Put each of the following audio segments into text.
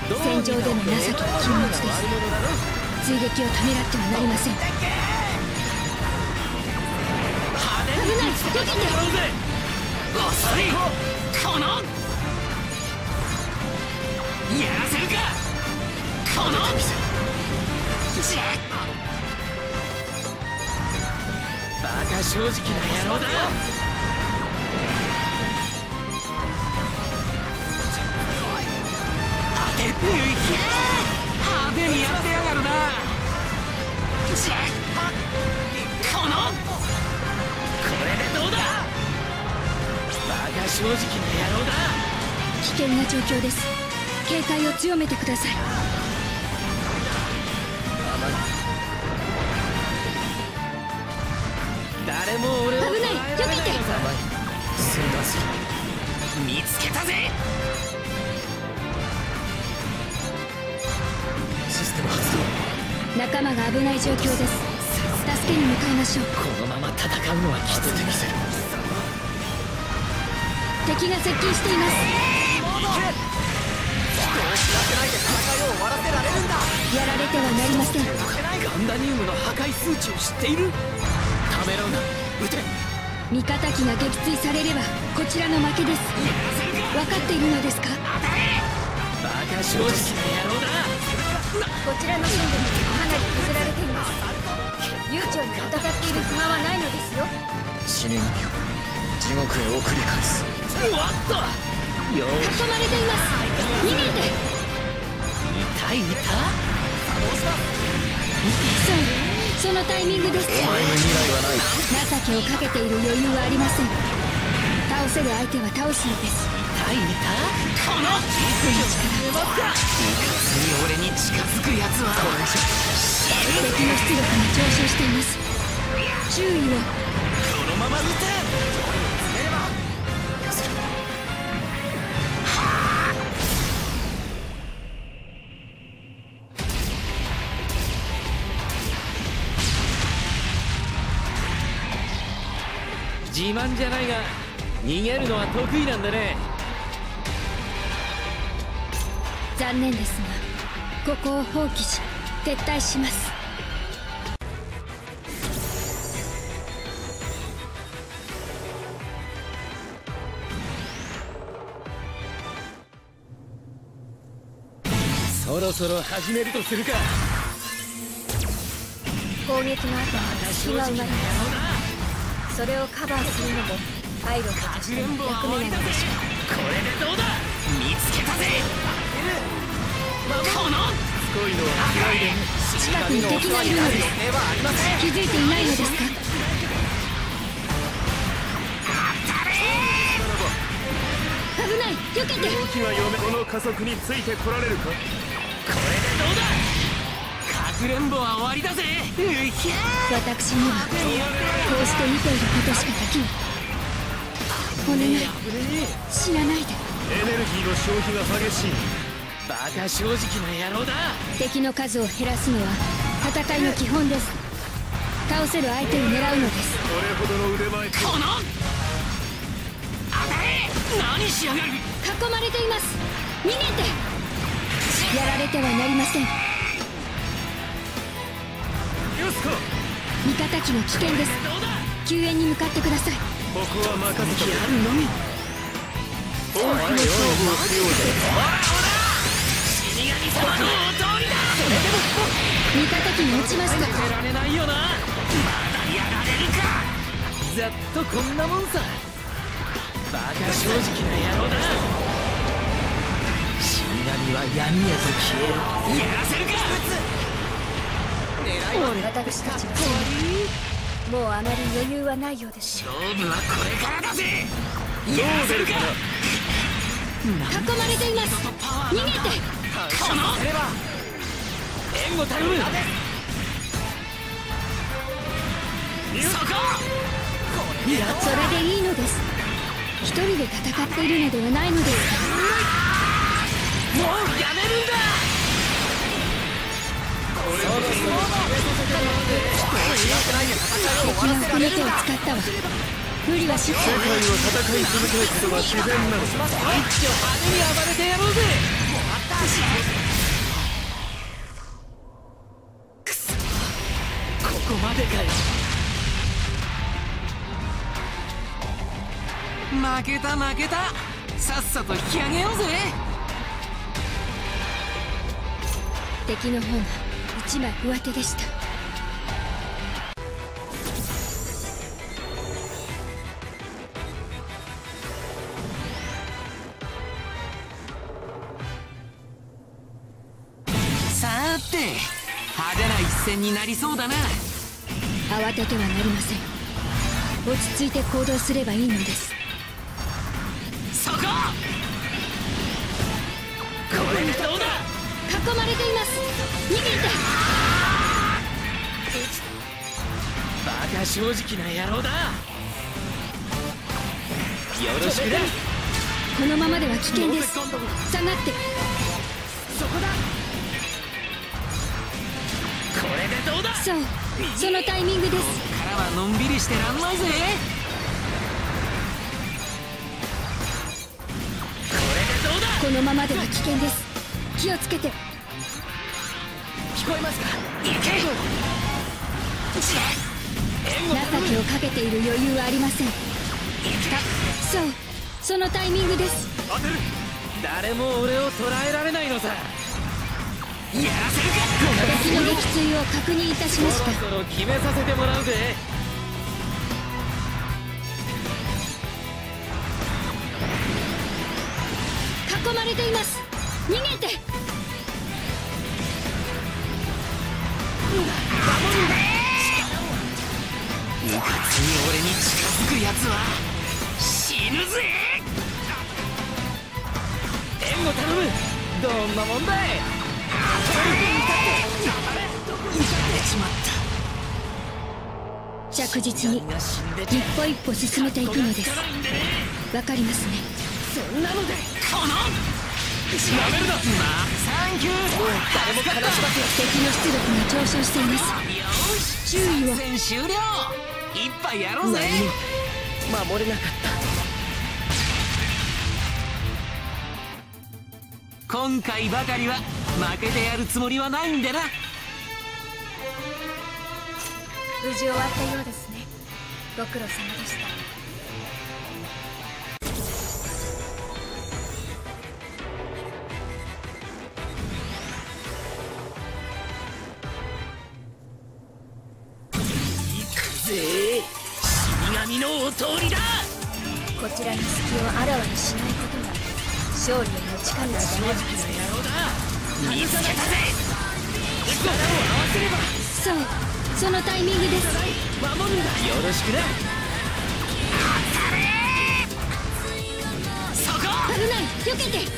戦場での情けは禁物です。追撃をためらってはなりません。危ない、避けて。 遅い。このやらせるか。このバカ正直な野郎だ。派手にやってやがるな。このこれでどうだ。バカ正直な野郎だ。 危険な状況です。警戒を強めてください。 誰も俺を危ない、避けて。 すいません。見つけたぜ。システム発動。 仲間が危ない状況です。助けに向かいましょう。 このまま戦うのはきつい。 敵が接近しています。やられてはなりません。 ガンダニウムの破壊数値を知っている。ためらうな、撃て。 味方機が撃墜されればこちらの負けです。分かっているのですか。 バカ正直な野郎だ。 こちらの戦力もかなり削られています。悠長に戦っている暇はないのですよ。 死神を地獄へ送り返す。おっと、よ囲まれています。逃げて。 いた。 そのタイミングです。 お前に未来はない。 情けをかけている余裕はありません。倒せる相手は倒すのです。 このいかつに俺に近づくやつは敵の出力が上昇しています。注意を。 このまま撃て。自慢じゃないが逃げるのは得意なんだね。 残念ですがここを放棄し撤退します。 そろそろ始めるとするか。 攻撃の後は隙が生まれます。それをカバーするのもパイロットとしての役目なのでしょう。 これでどうだ。見つけたぜ。この近くに敵がいるのです。気づいていないのですか。危ない、避けて。 動きが読め、この加速についてこられるか。 これでどうだ。かくれんぼは終わりだぜ。 私にはこうして見ていることしかできない。お願い、死なないで。 エネルギーの消費が激しい。 バカ正直な野郎だ。 敵の数を減らすのは戦いの基本です。倒せる相手を狙うのです。 これほどの腕前。 この当たれ。何しやがる。 囲まれています。逃げて。やられてはなりません。 よしこ。 味方機が危険です。救援に向かってください。 ここは任せた。 やるのみ。 本気の勝負をしようぜ。 死神様のお通りだ。 味方機が落ちました。 やられないよな。まだやられるか。ざっとこんなもんさ。バカ正直な野郎だ。死神は闇へと消える。やらせるか。 私たちはもうあまり余裕はないようです。 勝負はこれからだぜ。やらせるか。 囲まれています。逃げて。 この援護頼む。そこ。 いや、それでいいのです。一人で戦っているのではないのですか。 もうやめるんだ。 敵はこの手を使ったわ。無理はしない。 世界を戦い続けることが自然なのさ。 一丁派手に暴れてやろうぜ。 負けた負けた。さっさと引き上げようぜ。 敵の方が一枚上手でした。 さーて、派手な一戦になりそうだな。 慌ててはなりません。落ち着いて行動すればいいのです。 そこ、これでどうだ。 囲まれています。逃げて。 バカ正直な野郎だ。よろしくだ。 このままでは危険です。下がって。 そこだ。これでどうだ。 そう、そのタイミングです。 こっからはのんびりしてらんないぜ。これでどうだ。 このままでは危険です。気をつけて。 聞こえますか。行け。 情けをかけている余裕はありません。そう、そのタイミングです。 当てる。 誰も俺を捉えられないのさ。やらせるか。 敵の撃墜を確認いたしました。 そろそろ決めさせてもらうぜ。 囲まれています。逃げて。 うかつに俺に近づくやつは死ぬぜ。援護頼む。どんなもんだい。しまった。 着実に一歩一歩進めていくのです。わかりますね。 そんなのでこのやめるな。サンキュー。誰も悲しませ。 敵の出力が上昇しています。 よし、 注意を。 戦終了。一杯やろうぜ。守れなかった。今回ばかりは負けてやるつもりはないんでな。 無事終わったようですね。ご苦労様でした。 死神のお通りだ。 こちらの隙をあらわにしないことが勝利への近道だ。 正直な野郎だ。見つけたぜ。力を合わせれば。 そう、そのタイミングです。 守るんだ。よろしくな。当たれ。そこ。 危ない、避けて。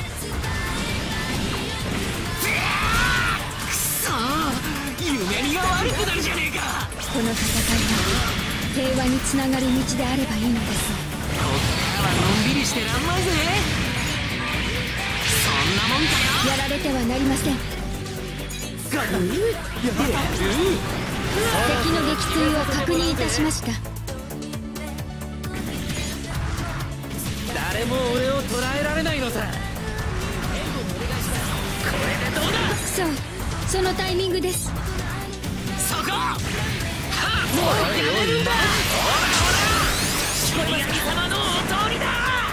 くそー、夢見が悪くなるじゃねえか。 この戦いは平和につながる道であればいいのです。 こっからはのんびりしてらんないぜ。そんなもんかよ。 やられてはなりません。敵の撃墜を確認いたしました。 誰も俺を捉えられないのさ。これでどうだ。 そう、そのタイミングです。 そこ。もうやめるんだ。ほらほら、死神様のお通りだ。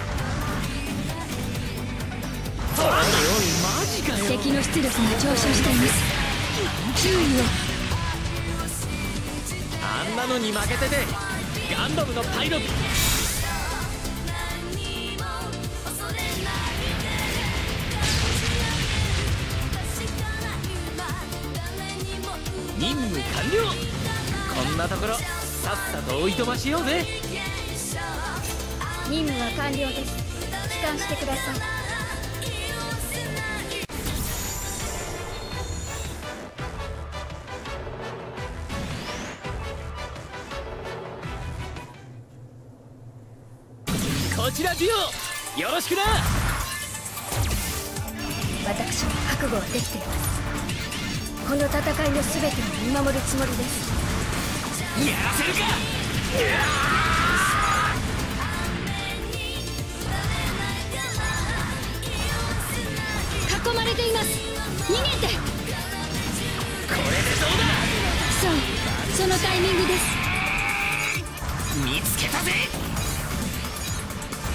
おいおい、マジかよ。 敵の出力が上昇しています。注意を。 あんなのに負けててガンダムのパイロット。任務完了。こんなところさっさとおいとましようぜ。 任務は完了です。帰還してください。 こちらデュオ、よろしくな。 私も覚悟はできています。この戦いの全てを見守るつもりです。 やらせるか。 囲まれています。逃げて。 これでどうだ。 そう、そのタイミングです。 見つけたぜ。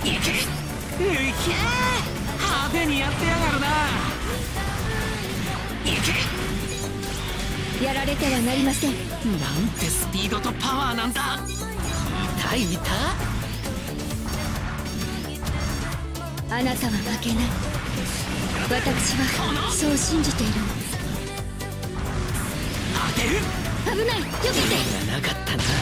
いけ、派手にやってやがるな。いけ、 やられてはなりません。 なんてスピードとパワーなんだ。いたあなたは負けない。私はそう信じているの。 当てる。 危ない、避けて。 なかったな。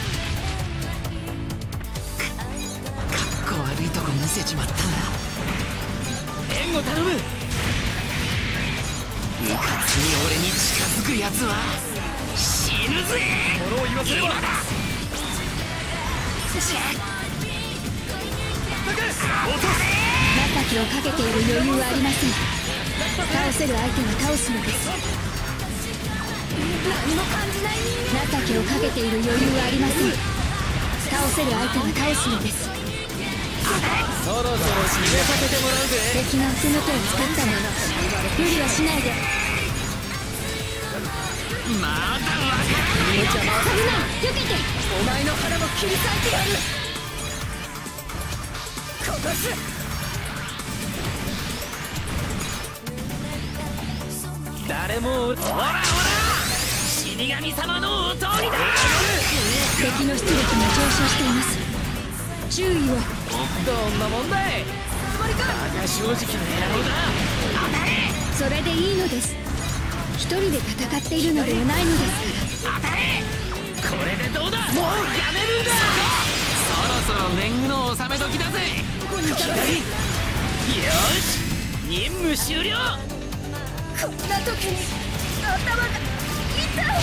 かっこ悪いとこ見せちまったんだ。援護頼む。うかつに俺に近づくやつは死ぬぜ。 物を言わせれば今だ。 情けをかけている余裕はありません。倒せる相手は倒すのです。何も感じない。情けをかけている余裕はありません。倒せる相手は倒すのです。 そろそろ決めさせてもらうぜ。 敵が奥の手を使ったわ。無理はしないで。 まだわからない。 危ない、避けて。 お前の腹も切り裂いてやる。ここす。誰もほらほら、死神様のお通りだ。 敵の出力が上昇しています。注意を。 どんなもんだい。つまりか。だが正直な野郎だ。当たれ。 それでいいのです。一人で戦っているのではないのですから。 当たれ。これでどうだ。もうやめるんだ。そろそろ年貢の納め時だぜ。ここにいたらいい。よし、任務終了。 こんな時に頭が痛い。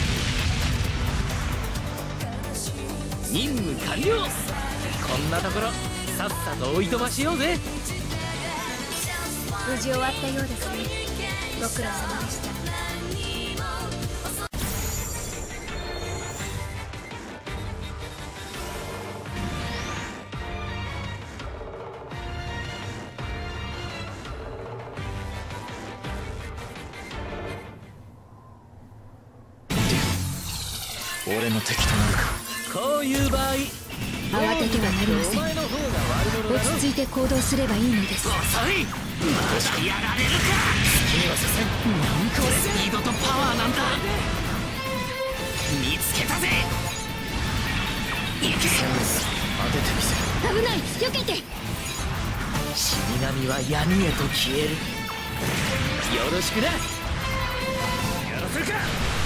任務完了。こんなところさっさとおいとましようぜ。 無事終わったようですね。ご苦労様でした。 俺の敵となるか。 こういう場合、 慌ててはなりません。落ち着いて行動すればいいのです。 遅い。まだやられるか。 気にはさせん。 なんかスピードとパワーなんだ。見つけたぜ。行け。 当ててみせる。 危ない、避けて。 死神は闇へと消える。よろしくな。やらせるか。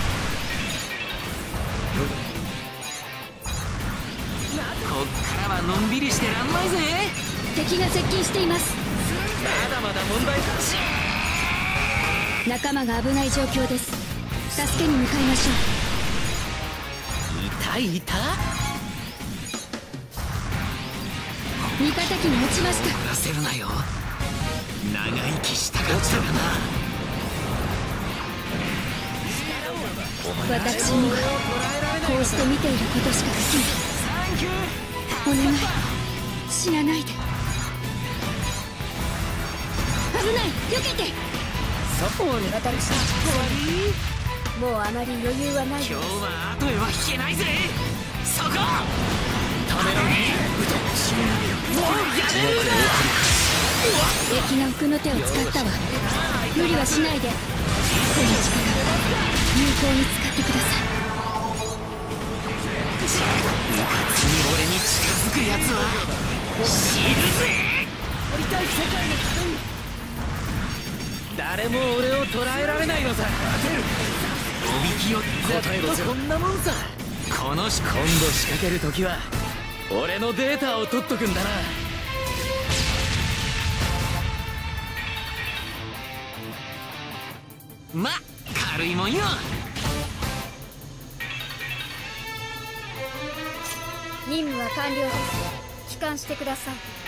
こっからはのんびりしてらんないぜ。 敵が接近しています。 まだまだ問題か。 仲間が危ない状況です。助けに向かいましょいたいた。 う。味方機が落ちました。 怒らせるなよ。長生きしたかったらな。 私にはこうして見ていることしかできない。お願い、死なないで。危ない、避けて。 そうに私たちもうあまり余裕はない。 今日は後へは引けないぜ。そこ。止めろ。もうやめるんだ。 敵が奥の手を使ったわ。無理はしないで。この力有効に使ってください。 次俺に近づくやつは死ぬぜ。降りたい世界の危険。誰も俺を捉えられないのさ。おびき寄ってこんなもんさ。今度仕掛ける時は俺のデータを取っとくんだな。ま、軽いもんよ。 任務は完了です。帰還してください。